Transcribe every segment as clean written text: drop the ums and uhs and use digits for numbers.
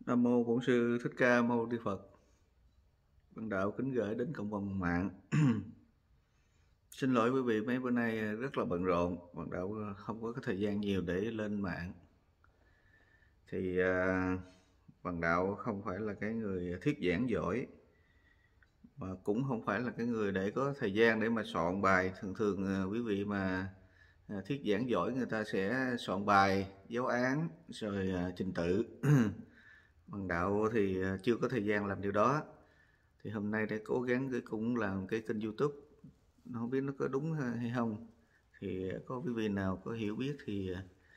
Nam mô Bổn Sư Thích Ca Mâu Ni Phật. Văn đạo kính gửi đến cộng đồng mạng. Xin lỗi quý vị, mấy bữa nay rất là bận rộn, Văn đạo không có cái thời gian nhiều để lên mạng. Thì Văn đạo không phải là cái người thuyết giảng giỏi, mà cũng không phải là cái người để có thời gian để mà soạn bài. Thường quý vị mà thuyết giảng giỏi người ta sẽ soạn bài, giáo án, rồi trình tự. Văn đạo thì chưa có thời gian làm điều đó. Thì hôm nay để cố gắng cũng làm cái kênh YouTube, không biết nó có đúng hay không. Thì có quý vị nào có hiểu biết thì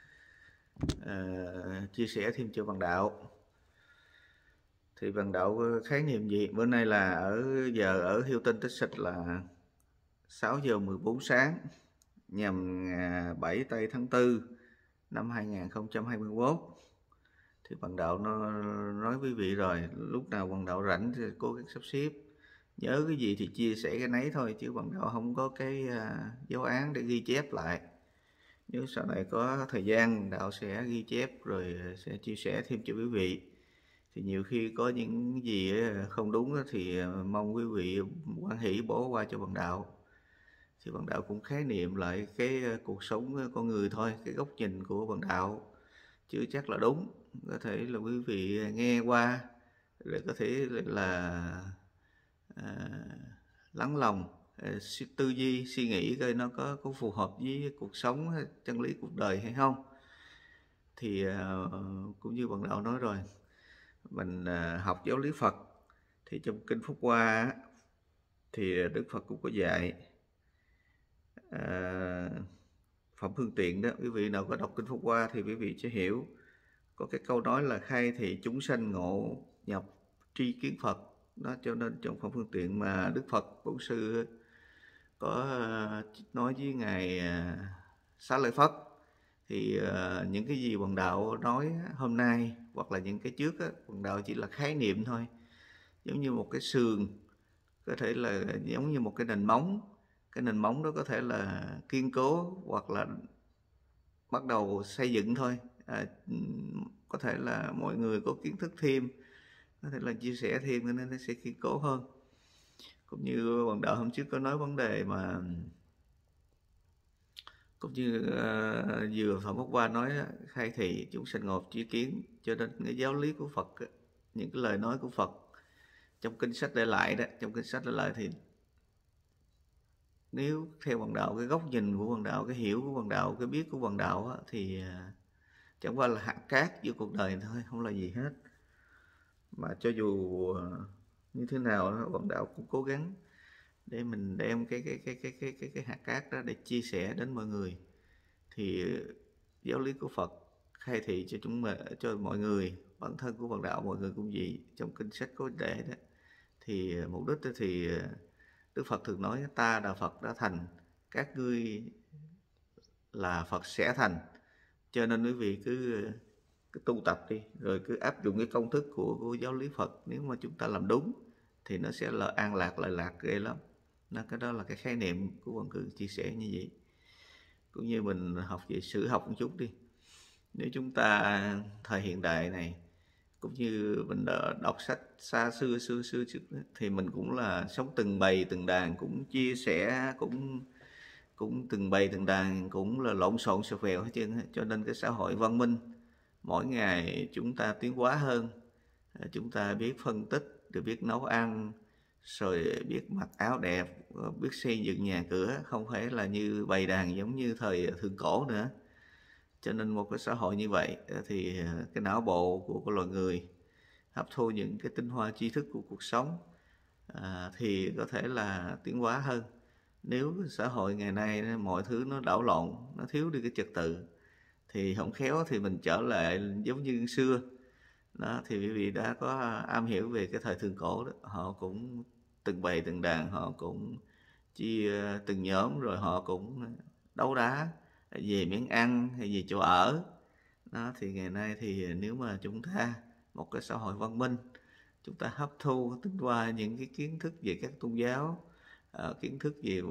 chia sẻ thêm cho Văn đạo. Thì Văn đạo khái niệm gì? Bữa nay là ở Houston, Texas là 6 giờ 14 sáng nhằm 7 tây tháng 4 năm 2021. Thì Văn đạo nó nói quý vị rồi, lúc nào Văn đạo rảnh thì cố gắng sắp xếp, nhớ cái gì thì chia sẻ cái nấy thôi, chứ Văn đạo không có cái dấu án để ghi chép lại. Nếu sau này có thời gian Văn đạo sẽ ghi chép rồi sẽ chia sẻ thêm cho quý vị. Thì nhiều khi có những gì không đúng thì mong quý vị hoan hỷ bỏ qua cho Văn đạo. Thì Văn đạo cũng khái niệm lại cái cuộc sống con người thôi, cái góc nhìn của Văn đạo, chưa chắc là đúng. Có thể là quý vị nghe qua rồi có thể là lắng lòng, tư duy suy nghĩ coi nó có phù hợp với cuộc sống, chân lý cuộc đời hay không. Thì cũng như Văn đạo nói rồi, mình học giáo lý Phật thì trong kinh Pháp Hoa thì Đức Phật cũng có dạy phẩm phương tiện đó. Quý vị nào có đọc kinh Pháp Hoa thì quý vị sẽ hiểu, có cái câu nói là khai thị chúng sanh ngộ nhập tri kiến Phật đó. Cho nên trong phẩm phương tiện mà Đức Phật Bổn Sư có nói với ngài Xá Lợi Phất, thì những cái gì Văn đạo nói hôm nay hoặc là những cái trước á, Văn đạo chỉ là khái niệm thôi. Giống như một cái sườn, có thể là giống như một cái nền móng. Cái nền móng đó có thể là kiên cố hoặc là bắt đầu xây dựng thôi. Có thể là mọi người có kiến thức thêm, có thể là chia sẻ thêm nên nó sẽ kiên cố hơn. Cũng như Văn đạo hôm trước có nói vấn đề mà, cũng như vừa Phạm Quốc Hoa nói, khai thị chúng sanh ngộ tri kiến. Cho nên cái giáo lý của Phật, những cái lời nói của Phật trong kinh sách để lại đó, trong kinh sách để lại thì nếu theo Văn đạo, cái góc nhìn của Văn đạo, cái hiểu của Văn đạo, cái biết của Văn đạo thì chẳng qua là hạt cát giữa cuộc đời thôi, không là gì hết. Mà cho dù như thế nào đó, Văn đạo cũng cố gắng để mình đem cái hạt cát đó để chia sẻ đến mọi người. Thì giáo lý của Phật khai thị cho mọi người, bản thân của Văn đạo mọi người cũng vậy. Trong kinh sách có để đó, thì mục đích đó thì Đức Phật thường nói ta là Phật đã thành, các ngươi là Phật sẽ thành. Cho nên quý vị cứ tu tập đi, rồi cứ áp dụng cái công thức của giáo lý Phật. Nếu mà chúng ta làm đúng thì nó sẽ là an lạc, lợi lạc ghê lắm. Cái đó là cái khái niệm của Văn Cừ chia sẻ như vậy. Cũng như mình học về sử học một chút đi. Nếu chúng ta thời hiện đại này, cũng như mình đã đọc sách xa xưa thì mình cũng là sống từng bầy từng đàn, cũng chia sẻ, cũng từng bầy từng đàn, cũng là lộn xộn xèo phèo hết trơn. Cho nên cái xã hội văn minh mỗi ngày chúng ta tiến hóa hơn, chúng ta biết phân tích, rồi biết nấu ăn, rồi biết mặc áo đẹp, biết xây dựng nhà cửa, không phải là như bầy đàn giống như thời thượng cổ nữa. Cho nên một cái xã hội như vậy thì cái não bộ của loài người hấp thu những cái tinh hoa tri thức của cuộc sống thì có thể là tiến hóa hơn. Nếu xã hội ngày nay mọi thứ nó đảo lộn, nó thiếu đi cái trật tự, thì không khéo thì mình trở lại giống như xưa đó. Thì quý vị đã có am hiểu về cái thời thượng cổ đó, họ cũng từng bầy từng đàn, họ cũng chia từng nhóm, rồi họ cũng đấu đá về miếng ăn hay về chỗ ở đó. Thì ngày nay thì nếu mà chúng ta một cái xã hội văn minh, chúng ta hấp thu tinh hoa những cái kiến thức về các tôn giáo, kiến thức về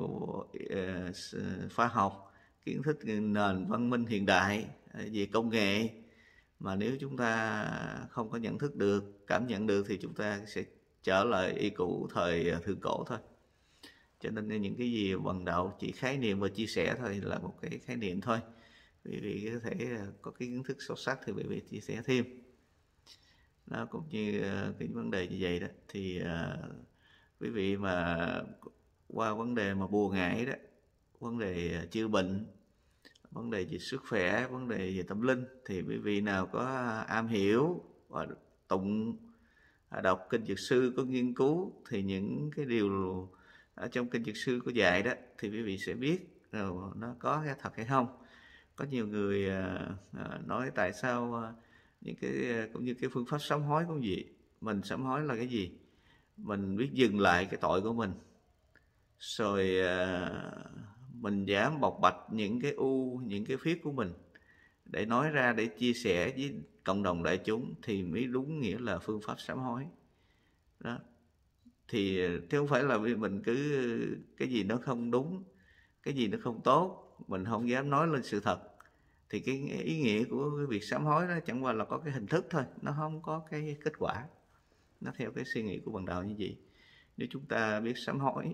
khoa học, kiến thức nền văn minh hiện đại, về công nghệ, Mà nếu chúng ta không có nhận thức được, cảm nhận được thì chúng ta sẽ trở lại y cũ thời thượng cổ thôi. Cho nên những cái gì bằng đạo chỉ khái niệm và chia sẻ thôi, là một cái khái niệm thôi. Quý vị có thể có cái kiến thức sâu sắc thì quý vị chia sẻ thêm. Nó cũng như cái vấn đề như vậy đó. Thì quý vị mà qua vấn đề mà bùa ngải đó, vấn đề chữa bệnh, vấn đề về sức khỏe, vấn đề về tâm linh, thì quý vị nào có am hiểu và tụng đọc kinh Dược Sư, có nghiên cứu, thì những cái điều ở trong kinh Dược Sư có dạy đó thì quý vị sẽ biết rồi nó có cái thật hay không. Có nhiều người nói tại sao những cái cũng như cái phương pháp sám hối cũng vậy. Mình sám hối là cái gì? Mình biết dừng lại cái tội của mình, rồi mình dám bộc bạch những cái những cái khuyết của mình để nói ra, để chia sẻ với cộng đồng đại chúng, thì mới đúng nghĩa là phương pháp sám hối đó. Thì chứ không phải là vì mình cứ cái gì nó không đúng, cái gì nó không tốt, mình không dám nói lên sự thật, thì cái ý nghĩa của cái việc sám hối đó chẳng qua là có cái hình thức thôi, nó không có cái kết quả. Nó theo cái suy nghĩ của Bằng Đạo như vậy. Nếu chúng ta biết sám hối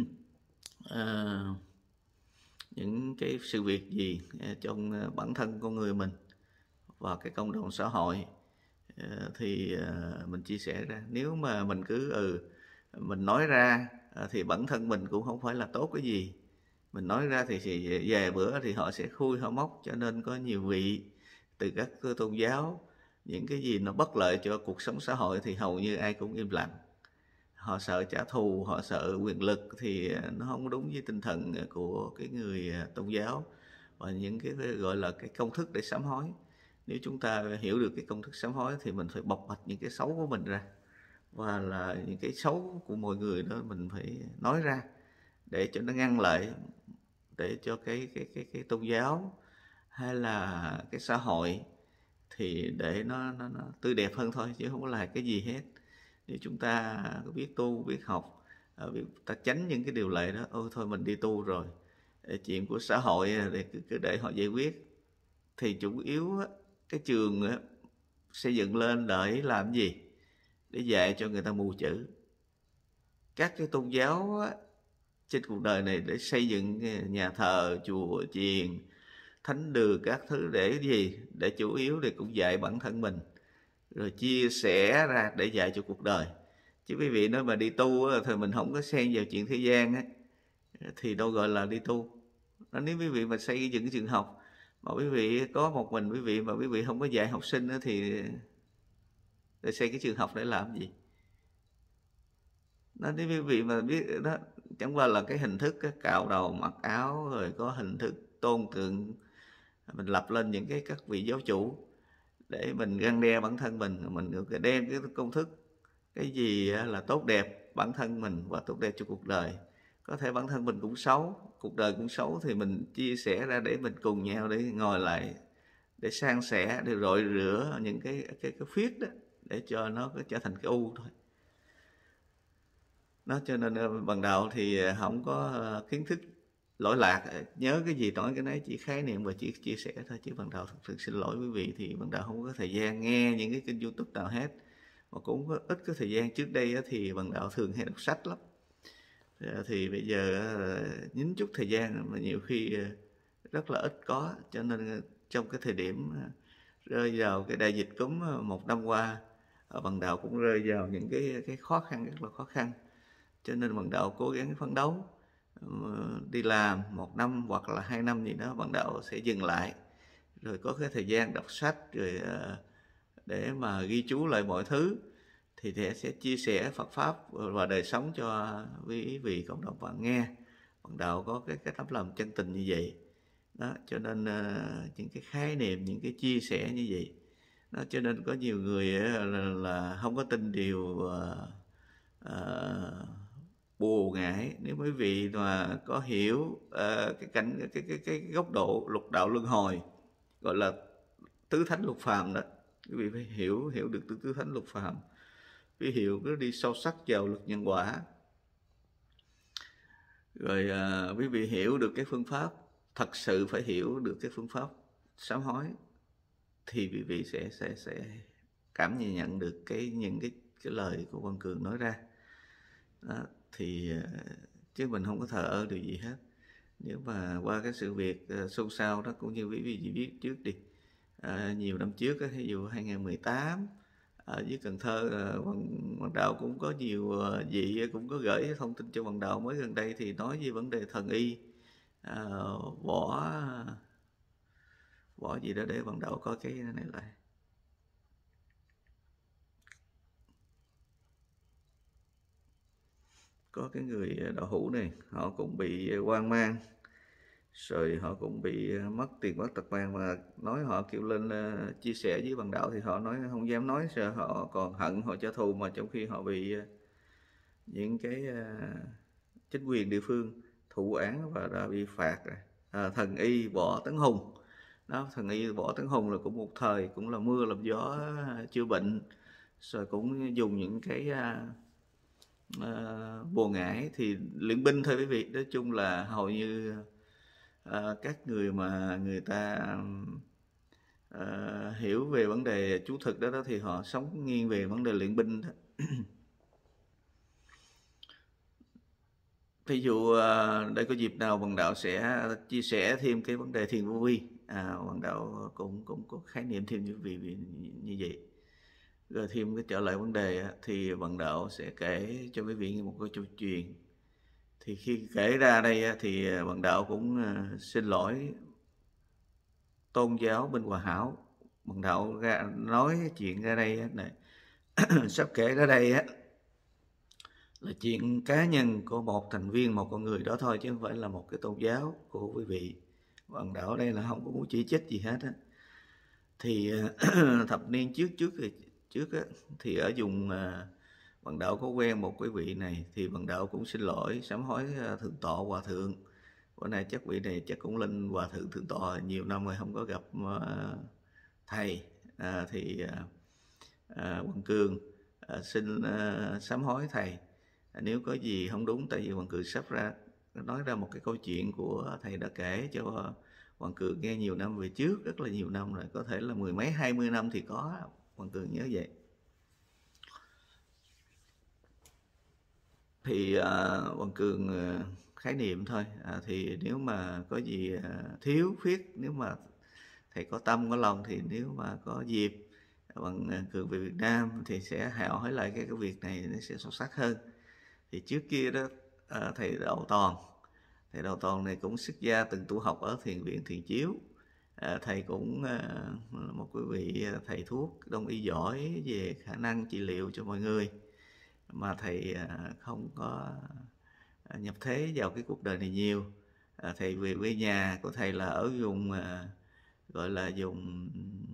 những cái sự việc gì trong bản thân con người mình và cái cộng đồng xã hội, thì mình chia sẻ ra. Nếu mà mình cứ mình nói ra thì bản thân mình cũng không phải là tốt cái gì. Mình nói ra thì vài bữa thì họ sẽ khui họ móc. Cho nên có nhiều vị từ các tôn giáo, những cái gì nó bất lợi cho cuộc sống xã hội thì hầu như ai cũng im lặng. Họ sợ trả thù, họ sợ quyền lực, thì nó không đúng với tinh thần của cái người tôn giáo và những cái gọi là cái công thức để sám hối. Nếu chúng ta hiểu được cái công thức sám hối thì mình phải bộc bạch những cái xấu của mình ra, và là những cái xấu của mọi người đó mình phải nói ra để cho nó ngăn lại, để cho cái tôn giáo hay là cái xã hội thì để nó tươi đẹp hơn thôi, chứ không có là cái gì hết. Nếu chúng ta biết tu, biết học, biết ta tránh những cái điều lệ đó, ôi thôi mình đi tu rồi, chuyện của xã hội để cứ để họ giải quyết. Thì chủ yếu cái trường xây dựng lên để làm gì? Để dạy cho người ta mù chữ. Các cái tôn giáo trên cuộc đời này để xây dựng nhà thờ, chùa, chiền, thánh đường các thứ để gì? Để chủ yếu để cũng dạy bản thân mình, rồi chia sẻ ra để dạy cho cuộc đời. Chứ quý vị nói mà đi tu thì mình không có xen vào chuyện thế gian thì đâu gọi là đi tu. Nếu quý vị mà xây dựng cái trường học mà quý vị có một mình quý vị mà quý vị không có dạy học sinh thì để xây cái trường học để làm gì? Nếu quý vị mà biết đó chẳng qua là cái hình thức cạo đầu mặc áo, rồi có hình thức tôn tượng, mình lập lên những các vị giáo chủ để mình răn đe bản thân mình đem cái công thức cái gì là tốt đẹp bản thân mình và tốt đẹp cho cuộc đời. Có thể bản thân mình cũng xấu, cuộc đời cũng xấu, thì mình chia sẻ ra để mình cùng nhau để ngồi lại, để san sẻ, để rọi rửa những cái khuyết đó, để cho nó trở thành cái u thôi. Nó cho nên Bằng Đạo thì không có kiến thức lỗi lạc, nhớ cái gì nói cái đấy, chỉ khái niệm và chỉ chia sẻ thôi. Chứ Bằng Đạo thực xin lỗi quý vị, thì Bằng Đạo không có thời gian nghe những cái kênh YouTube nào hết, mà cũng có ít có thời gian. Trước đây thì Bằng Đạo thường hay đọc sách lắm, thì bây giờ nhín chút thời gian mà nhiều khi rất là ít có. Cho nên trong cái thời điểm rơi vào cái đại dịch cúm 1 năm qua, Bằng Đạo cũng rơi vào những cái khó khăn, rất là khó khăn. Cho nên Bằng Đạo cố gắng phấn đấu, đi làm 1 năm hoặc là 2 năm gì đó, Bằng Đạo sẽ dừng lại, rồi có cái thời gian đọc sách, rồi để mà ghi chú lại mọi thứ, thì sẽ chia sẻ Phật Pháp và đời sống cho quý vị cộng đồng bạn nghe. Bằng Đạo có cái tấm lòng chân tình như vậy đó. Cho nên những cái khái niệm, những cái chia sẻ như vậy đó, cho nên có nhiều người là không có tin điều bùa ngải. Nếu quý vị mà có hiểu cái góc độ lục đạo luân hồi, gọi là tứ thánh lục phàm đó, quý vị phải hiểu được tứ thánh lục phàm, quý hiểu cứ đi sâu sắc vào luật nhân quả, rồi quý vị hiểu được cái phương pháp, thật sự phải hiểu được cái phương pháp sám hối. thì quý vị sẽ cảm nhận được những cái lời của Quang Cường nói ra đó. Thì chứ mình không có thờ ơ điều gì hết. Nếu mà qua cái sự việc xôn xao đó, cũng như quý vị chỉ biết trước đi, nhiều năm trước ví dụ 2018 ở dưới Cần Thơ, Hoàng Đạo cũng có nhiều vị cũng có gửi thông tin cho Hoàng Đạo mới gần đây, thì nói về vấn đề thần y, võ võ gì đó, để Hoàng Đạo có cái này lại. Có cái người đạo hữu này, họ cũng bị hoang mang, rồi họ cũng bị mất tiền mất tật mang, mà nói họ kêu lên chia sẻ với Hoàng Đạo thì họ nói không dám nói, sợ họ còn hận, họ trả thù, mà trong khi họ bị những cái chính quyền địa phương thụ án và đã bị phạt rồi. Thần y Võ Tấn Hùng đó, thần y Võ Tấn Hùng là cũng một thời cũng là mưa làm gió chữa bệnh, rồi cũng dùng những cái bùa ngải thì luyện binh thôi quý vị. Nói chung là hầu như các người mà người ta hiểu về vấn đề chú thực đó thì họ sống nghiêng về vấn đề luyện binh đó. Ví dụ đây có dịp nào Hoàng Đạo sẽ chia sẻ thêm cái vấn đề thiền vô vi, Hoàng Đạo cũng có khái niệm thêm như vậy. Rồi thêm cái trở lại vấn đề thì Hoàng Đạo sẽ kể cho quý vị nghe một câu chuyện. Thì khi kể ra đây thì Hoàng Đạo cũng xin lỗi tôn giáo bên Hòa Hảo. Hoàng Đạo nói chuyện ra đây này sắp kể ra đây là chuyện cá nhân của một thành viên, một con người đó thôi, chứ không phải là một cái tôn giáo của quý vị. Hoàng Đạo ở đây là không có muốn chỉ trích gì hết á. Thì thập niên trước thì ở vùng Hoàng Đạo có quen một quý vị này, thì Hoàng Đạo cũng xin lỗi sám hối thượng tọa hòa thượng. Bữa nay chắc vị này chắc cũng lên hòa thượng thượng tọa nhiều năm rồi không có gặp thầy. Thì Quang Cường xin sám hối thầy nếu có gì không đúng, tại vì Hoàng Cường sắp nói ra một cái câu chuyện của thầy đã kể cho Hoàng Cường nghe nhiều năm về trước, rất là nhiều năm rồi, có thể là 10 mấy 20 năm thì có, Hoàng Cường nhớ vậy. Thì Hoàng Cường khái niệm thôi, thì nếu mà có gì thiếu khuyết, nếu mà thầy có tâm có lòng, thì nếu mà có dịp Hoàng Cường về Việt Nam thì sẽ hỏi lại cái việc này nó sẽ sâu sắc hơn. Thì trước kia đó thầy Đạo Toàn này cũng xuất gia từng tu học ở Thiền viện Thiền Chiếu. Thầy cũng là một quý vị thầy thuốc đông y giỏi về khả năng trị liệu cho mọi người, mà thầy không có nhập thế vào cái cuộc đời này nhiều. Thầy về quê nhà của thầy là ở vùng gọi là vùng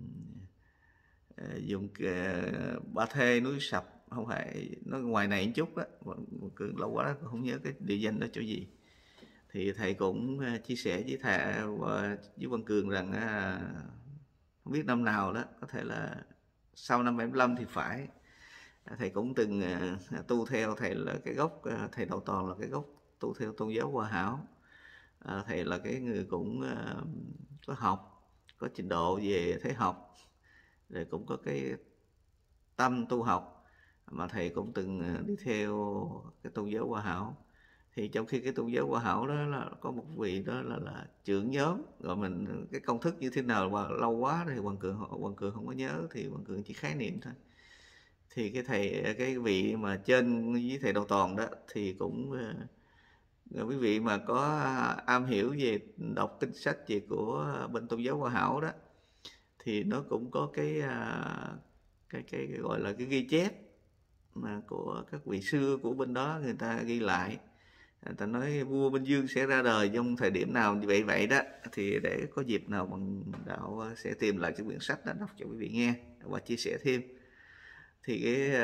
Ba Thê, núi Sập, không phải, nó ngoài này một chút á, Cường lâu quá không nhớ cái địa danh đó chỗ gì. Thì thầy cũng chia sẻ với với Văn Cường rằng không biết năm nào đó, có thể là sau năm 75 thì phải, thầy cũng từng tu theo thầy, là cái gốc thầy Đạo Toàn là cái gốc tu theo tôn giáo Hòa Hảo. Thầy là cái người cũng có học, có trình độ về thế học, rồi cũng có cái tâm tu học, mà thầy cũng từng đi theo cái tôn giáo Hòa Hảo. Thì trong khi cái tôn giáo Hòa Hảo đó là có một vị đó là trưởng nhóm, rồi mình cái công thức như thế nào mà lâu quá thì Hoàng Cường không có nhớ, thì Hoàng Cường chỉ khái niệm thôi. Thì cái vị mà trên với thầy Đạo Toàn đó thì cũng quý vị mà có am hiểu về đọc kinh sách về của bên tôn giáo Hòa Hảo đó, thì nó cũng có cái gọi là cái ghi chép mà của các vị xưa của bên đó, người ta ghi lại. Người ta nói vua Minh Dương sẽ ra đời trong thời điểm nào như vậy đó. Thì để có dịp nào Bằng Đạo sẽ tìm lại cái quyển sách đó đọc cho quý vị nghe và chia sẻ thêm. Thì cái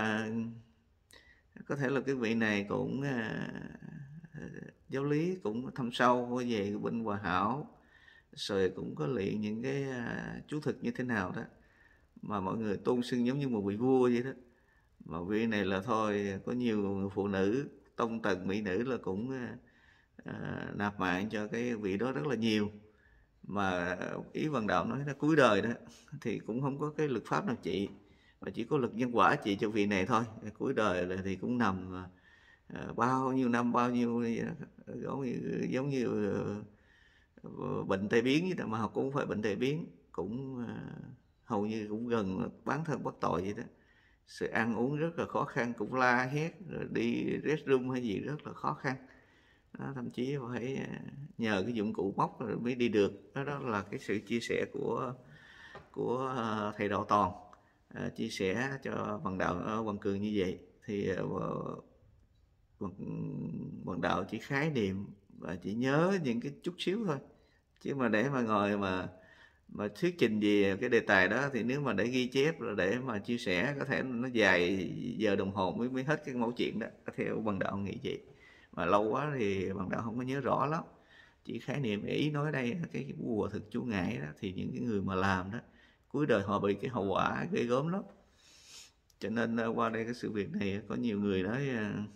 có thể là cái vị này cũng giáo lý cũng thâm sâu về bên Hòa Hảo, rồi cũng có luyện những cái chú thực như thế nào đó mà mọi người tôn xưng giống như một vị vua vậy đó. Mà vị này là thôi, có nhiều phụ nữ tông tần mỹ nữ là cũng nạp mạng cho cái vị đó rất là nhiều. mà ý Hoàng Đạo nói là cuối đời đó thì cũng không có cái lực pháp nào trị, mà chỉ có lực nhân quả trị cho vị này thôi. Cuối đời là thì cũng nằm bao nhiêu năm, bao nhiêu giống như bệnh tai biến vậy đó, mà cũng không phải bệnh tai biến, cũng hầu như cũng gần bán thân bất tội vậy đó. Sự ăn uống rất là khó khăn, cũng la hét, rồi đi restroom hay gì rất là khó khăn đó, thậm chí phải nhờ cái dụng cụ móc rồi mới đi được đó. Đó là cái sự chia sẻ của thầy Đạo Toàn chia sẻ cho Hoàng Đạo Hoàng Cường như vậy. Thì Hoàng Đạo chỉ khái niệm và chỉ nhớ những cái chút xíu thôi, chứ mà để mà ngồi mà thuyết trình về cái đề tài đó thì nếu mà để ghi chép rồi để mà chia sẻ có thể nó dài giờ đồng hồ mới hết cái mẫu chuyện đó, theo Hoàng Đạo nghĩ vậy. Mà lâu quá thì Hoàng Đạo không có nhớ rõ lắm, chỉ khái niệm. Ý nói đây cái bùa thực chú ngải đó, thì những cái người mà làm đó cuối đời họ bị cái hậu quả ghê gớm lắm. Cho nên qua đây cái sự việc này có nhiều người nói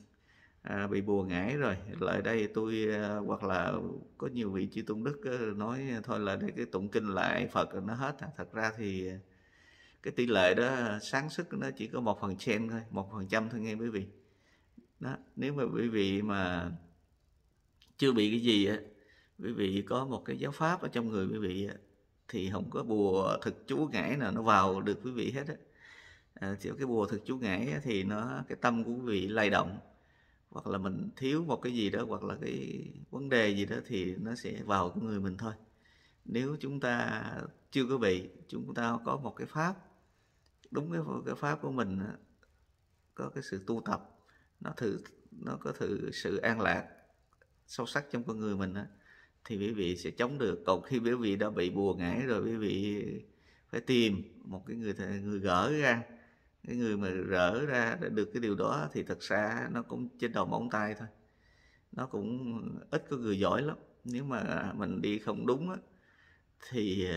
bị bùa ngải rồi lại đây tôi hoặc là có nhiều vị chư tôn đức nói thôi là để cái tụng kinh lại Phật rồi nó hết. Thật ra thì cái tỷ lệ đó sáng suốt nó chỉ có 1% thôi, 1% thôi nghe quý vị đó. Nếu mà quý vị mà chưa bị cái gì á, quý vị có một cái giáo pháp ở trong người quý vị thì không có bùa thực chú ngải nào nó vào được quý vị hết á. Chỉ cái bùa thực chú ngải thì nó cái tâm của quý vị lay động, hoặc là mình thiếu một cái gì đó, hoặc là cái vấn đề gì đó thì nó sẽ vào cái người mình thôi. Nếu chúng ta chưa có bị, chúng ta có một cái pháp đúng cái pháp của mình, có cái sự tu tập, nó có sự an lạc sâu sắc trong con người mình thì quý vị sẽ chống được. Còn khi quý vị đã bị bùa ngải rồi, quý vị phải tìm một cái người gỡ ra, cái người mà rỡ ra để được cái điều đó thì thật ra nó cũng trên đầu móng tay thôi, nó cũng ít có người giỏi lắm. Nếu mà mình đi không đúng á, thì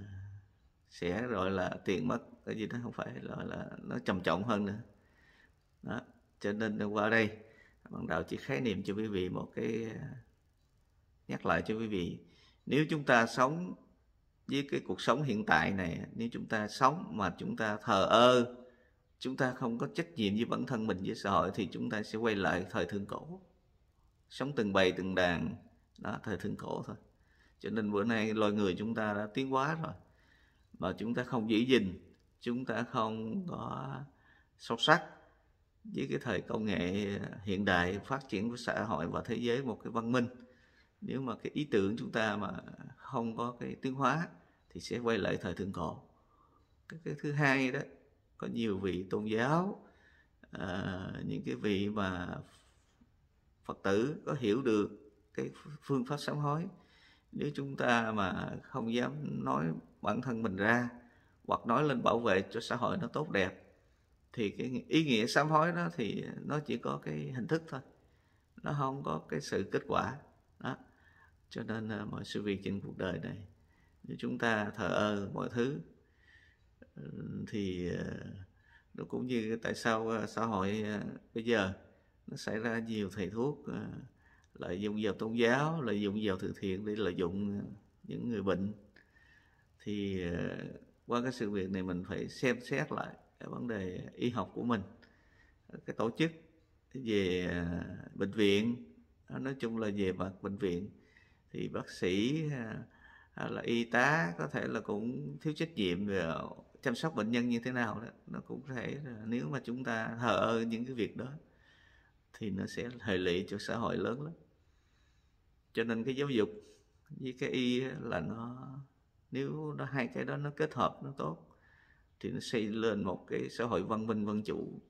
sẽ gọi là tiền mất cái gì đó, không phải gọi là nó trầm trọng hơn nữa đó. Cho nên qua đây Bằng Đạo chỉ khái niệm cho quý vị một cái, nhắc lại cho quý vị, nếu chúng ta sống với cái cuộc sống hiện tại này, nếu chúng ta sống mà chúng ta thờ ơ, chúng ta không có trách nhiệm với bản thân mình, với xã hội, thì chúng ta sẽ quay lại thời thượng cổ, sống từng bầy từng đàn đó, thời thượng cổ thôi. Cho nên bữa nay loài người chúng ta đã tiến hóa rồi, mà chúng ta không giữ gìn, chúng ta không có sâu sắc với cái thời công nghệ hiện đại phát triển của xã hội và thế giới, một cái văn minh. Nếu mà cái ý tưởng chúng ta mà không có cái tiến hóa thì sẽ quay lại thời thượng cổ. Cái thứ hai đó, có nhiều vị tôn giáo, những cái vị mà Phật tử có hiểu được cái phương pháp sám hối, nếu chúng ta mà không dám nói bản thân mình ra, hoặc nói lên bảo vệ cho xã hội nó tốt đẹp, thì cái ý nghĩa sám hối đó thì nó chỉ có cái hình thức thôi, nó không có cái sự kết quả đó. Cho nên mọi sự việc trên cuộc đời này, nếu chúng ta thờ ơ mọi thứ thì nó cũng như tại sao xã hội bây giờ nó xảy ra nhiều thầy thuốc lợi dụng vào tôn giáo, lợi dụng vào từ thiện để lợi dụng những người bệnh. Thì qua cái sự việc này mình phải xem xét lại cái vấn đề y học của mình, cái tổ chức về bệnh viện, nói chung là về mặt bệnh viện thì bác sĩ hay là y tá có thể là cũng thiếu trách nhiệm về chăm sóc bệnh nhân như thế nào đó. Nó cũng có thể là nếu mà chúng ta thờ ơ những cái việc đó thì nó sẽ hệ lụy cho xã hội lớn lắm. Cho nên cái giáo dục với cái y là nếu nó hai cái đó nó kết hợp nó tốt thì nó xây lên một cái xã hội văn minh dân chủ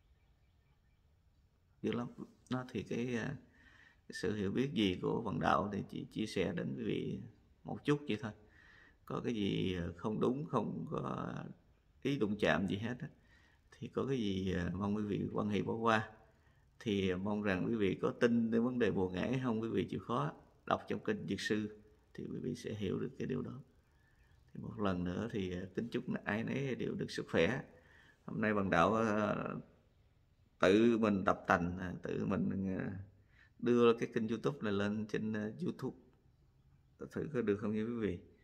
dữ lắm. Nó thì cái sự hiểu biết gì của Bằng Đạo thì chỉ chia sẻ đến quý vị một chút vậy thôi. Có cái gì không đúng, không có ý đụng chạm gì hết thì có cái gì mong quý vị quan hệ bỏ qua. Thì mong rằng quý vị có tin đến vấn đề bùa ngải không, quý vị chịu khó đọc trong kinh Dược Sư thì quý vị sẽ hiểu được cái điều đó. Thì một lần nữa thì kính chúc ai nấy đều được sức khỏe. Hôm nay Bằng Đạo tự mình tập tành, tự mình đưa cái kênh YouTube này lên trên YouTube, thử có được không nha quý vị.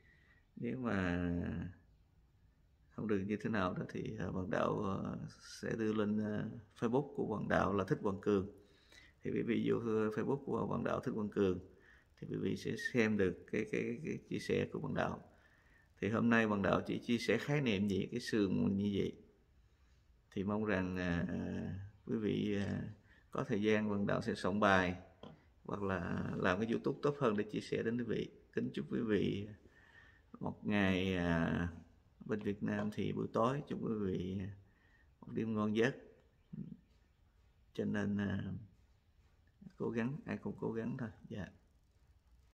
Nếu mà không được như thế nào đó thì Hoàng Đạo sẽ đưa lên Facebook của Hoàng Đạo là Thích Quang Cường. Thì quý vị vô Facebook của Hoàng Đạo Thích Quang Cường thì quý vị sẽ xem được cái chia sẻ của Hoàng Đạo. Thì hôm nay Hoàng Đạo chỉ chia sẻ khái niệm về cái sườn như vậy. Thì mong rằng quý vị có thời gian Hoàng Đạo sẽ soạn bài hoặc là làm cái YouTube tốt hơn để chia sẻ đến quý vị. Kính chúc quý vị một ngày bên Việt Nam thì buổi tối, chúc quý vị một đêm ngon giấc. Cho nên cố gắng, ai cũng cố gắng thôi. Dạ.